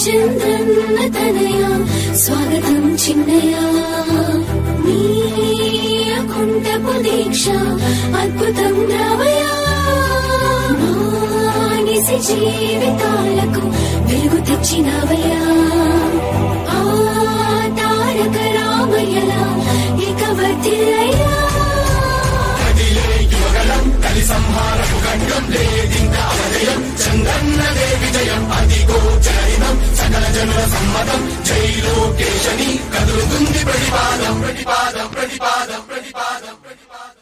చంద్రన్న తనయ స్వాగతం చిన్నయ నీకుంటపు దీక్ష అద్భుతం రావయ మానిసి జీవితాలకు వెలుగు తెచ్చినవయ్యా ఆ తారక రామయ్యలా ఇక వర్తిల్లయ్యా కలి సంహారపు ఖడ్గం లేదింక అవజయం చంద్రన్నదే విజయం అదిగో చరితం సకల జనుల సమ్మతం జై లోకేశని కదులుతుంది ప్రతిపాదం ప్రతిపాదం ప్రతిపాదం ప్రతిపాదం ప్రతిపాదం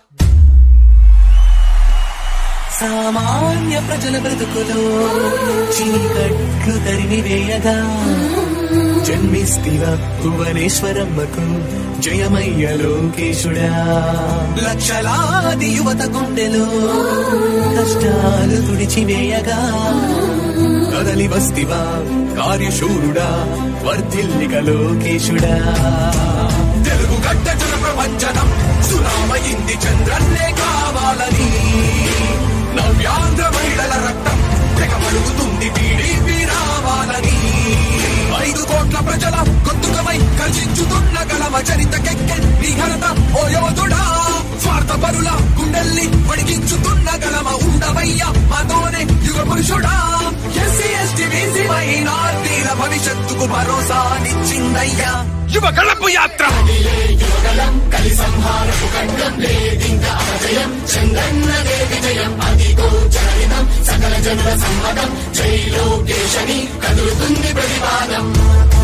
సామాన్య ప్రజల బ్రతుకులో చీకట్లు తరిమివేయగా జన్మిస్తివ భువనేశ్వరమ్మకు జయమయ్య లోకేశుడా లక్షలాది యువత గుండెలో కష్టాలు తుడిచివేయగా కదలి వస్తివా కార్యశూరుడా వర్ధిల్లిక లోకేశుడా తెలుగు గడ్డ జన ప్రపంచనం సునామయింది చంద్రన్నే కావాలని నవ్యాంధ్ర మహిళల రక్తం తెగమడుగుతుంది టీడీపీ రావాలని 5 కోట్ల ప్రజల గొంతుకమై కర్షించుతున్న గలమ చరితకెక్కె నీ ఘనత ఓ యోధుడా స్వార్థ పరుల గుండెల్ని వడికించుతున్న గలమ ఉండవయ్య మాతోనే యుగ పురుషుడా ఎస్సీ ఎస్టీ బీసీ మైనార్టీల భవిష్యత్తుకు భరోసానిచ్చిందయ్యా యువ గళపు యాత్ర కలి సంహారపు ఖడ్గం లేదింక అపజయం చంద్రన్నదే విజయం అదిగో చరితం సకల జనుల సమ్మతం జై లోకేశని కదులుతుంది ప్రతిపాదం